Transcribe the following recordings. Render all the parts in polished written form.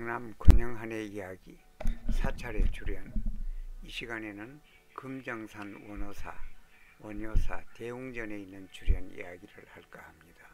경남 근영한의 이야기 사찰의 출연. 이 시간에는 금정산 원효사 대웅전에 있는 출연 이야기를 할까 합니다.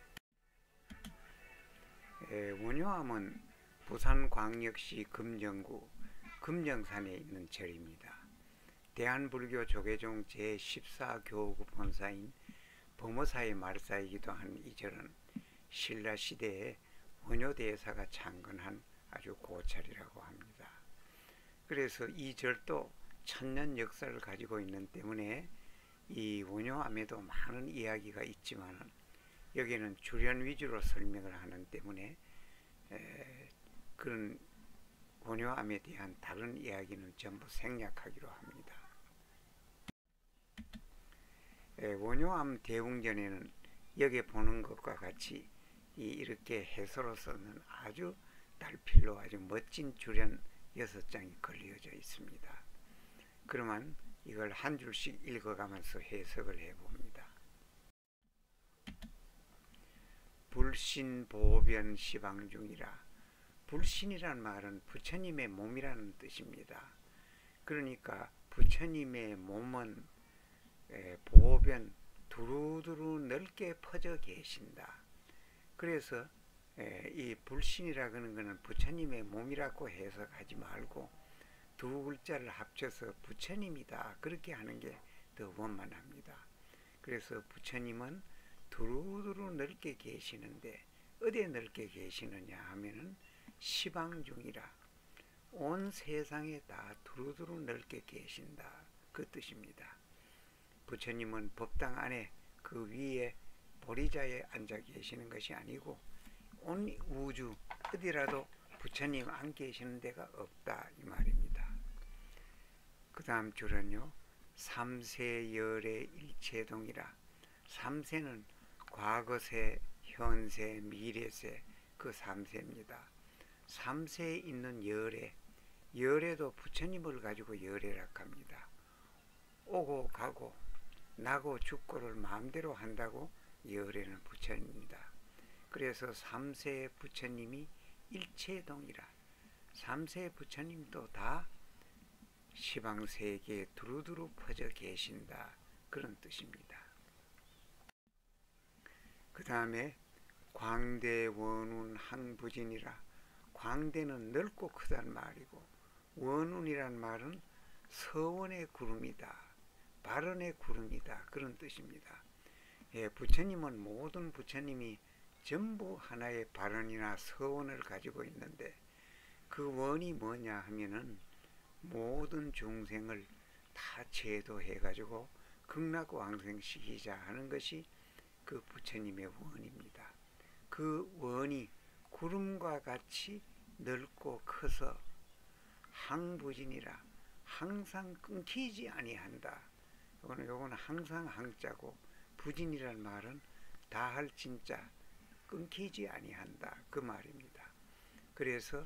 원효암은 부산광역시 금정구 금정산에 있는 절입니다. 대한불교 조계종 제14교구 본사인 범어사의 말사이기도 한 이 절은 신라시대에 원효대사가 창건한 아주 고찰이라고 합니다. 그래서 이 절도 천년 역사를 가지고 있는 때문에 이 원효암에도 많은 이야기가 있지만 여기는 주련 위주로 설명을 하는 때문에 그런 원효암에 대한 다른 이야기는 전부 생략하기로 합니다. 원효암 대웅전에는 여기 보는 것과 같이 이렇게 해서로서는 아주 달필로 아주 멋진 주련 6장이 걸려져 있습니다. 그러면 이걸 한 줄씩 읽어가면서 해석을 해봅니다. 불신보변 시방중이라. 불신이란 말은 부처님의 몸이라는 뜻입니다. 그러니까 부처님의 몸은 보변 두루두루 넓게 퍼져 계신다. 그래서 이 불신이라 그러는 것은 부처님의 몸이라고 해석하지 말고 두 글자를 합쳐서 부처님이다 그렇게 하는 게 더 원만합니다. 그래서 부처님은 두루두루 넓게 계시는데 어디에 넓게 계시느냐 하면은 시방중이라 온 세상에 다 두루두루 넓게 계신다 그 뜻입니다. 부처님은 법당 안에 그 위에 보리자에 앉아 계시는 것이 아니고 온 우주 어디라도 부처님 안 계시는 데가 없다 이 말입니다. 그 다음 줄은요. 삼세열의 일체동이라. 삼세는 과거세, 현세, 미래세 그 삼세입니다. 삼세에 있는 열애도 부처님을 가지고 열애라 합니다. 오고 가고 나고 죽고를 마음대로 한다고 열애는 부처님입니다. 그래서 삼세의 부처님이 일체동이라. 삼세의 부처님도 다 시방세계에 두루두루 퍼져 계신다 그런 뜻입니다. 그 다음에 광대원운 항부진이라. 광대는 넓고 크단 말이고 원운이란 말은 서원의 구름이다 발언의 구름이다 그런 뜻입니다. 부처님은 모든 부처님이 전부 하나의 발언이나 서원을 가지고 있는데 그 원이 뭐냐 하면은 모든 중생을 다 제도해 가지고 극락왕생시키자 하는 것이 그 부처님의 원입니다. 그 원이 구름과 같이 넓고 커서 항부진이라 항상 끊기지 아니한다. 요거는 항상 항자고 부진이란 말은 다할 진짜 끊기지 아니한다 그 말입니다. 그래서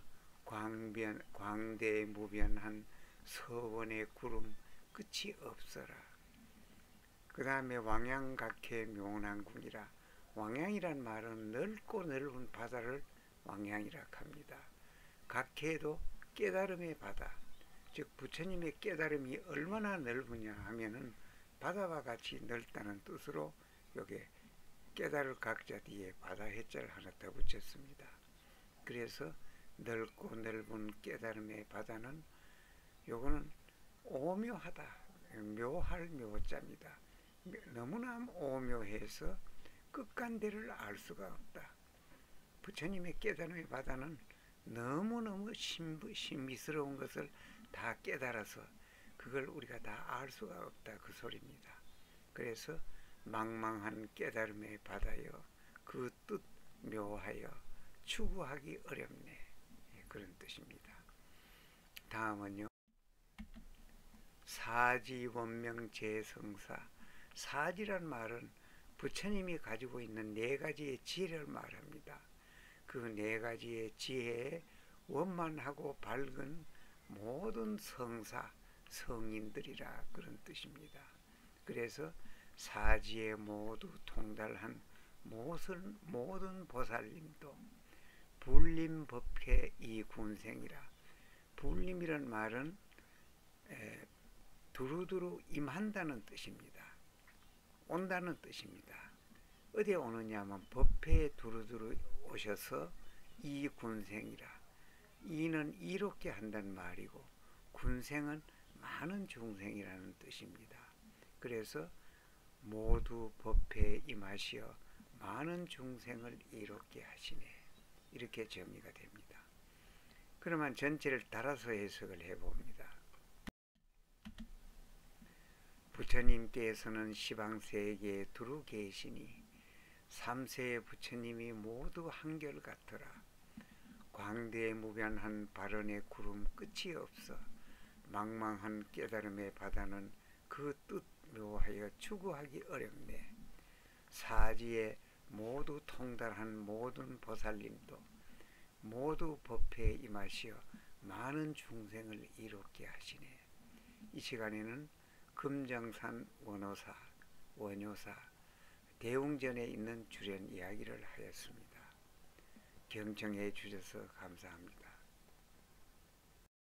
광대무변한 서원의 구름 끝이 없어라. 그 다음에 왕양각해 묘난궁이라. 왕양이란 말은 넓고 넓은 바다를 왕양이라 합니다. 각해도 깨달음의 바다, 즉 부처님의 깨달음이 얼마나 넓으냐 하면은 바다와 같이 넓다는 뜻으로 여기 깨달을 각자 뒤에 바다 해자를 하나 더 붙였습니다. 그래서 넓고 넓은 깨달음의 바다는 요거는 오묘하다, 묘할 묘자입니다. 너무나 오묘해서 끝간대를 알 수가 없다. 부처님의 깨달음의 바다는 너무너무 신비스러운 것을 다 깨달아서 그걸 우리가 다 알 수가 없다 그 소리입니다. 그래서 망망한 깨달음의 바다여 그 뜻 묘하여 추구하기 어렵네 그런 뜻입니다. 다음은요. 사지원명 제성사. 사지란 말은 부처님이 가지고 있는 4가지의 지혜를 말합니다. 그 4가지의 지혜에 원만하고 밝은 모든 성사 성인들이라 그런 뜻입니다. 그래서 사지에 모두 통달한 모든 보살님도 불림법회 이군생이라. 불림이란 말은 두루두루 임한다는 뜻입니다. 온다는 뜻입니다. 어디에 오느냐 하면 법회에 두루두루 오셔서 이군생이라. 이는 이롭게 한다는 말이고 군생은 많은 중생이라는 뜻입니다. 그래서 모두 법회에 임하시어 많은 중생을 이롭게 하시네. 이렇게 정리가 됩니다. 그러면 전체를 따라서 해석을 해봅니다. 부처님께서는 시방세계에 두루 계시니 삼세의 부처님이 모두 한결같더라. 광대무변한 발언의 구름 끝이 없어 망망한 깨달음의 바다는 그 뜻 묘하여 추구하기 어렵네. 사지에 모두 통달한 모든 보살님도 모두 법회에 임하시어 많은 중생을 이롭게 하시네. 이 시간에는 금정산 원효사 대웅전에 있는 주련 이야기를 하였습니다. 경청해 주셔서 감사합니다.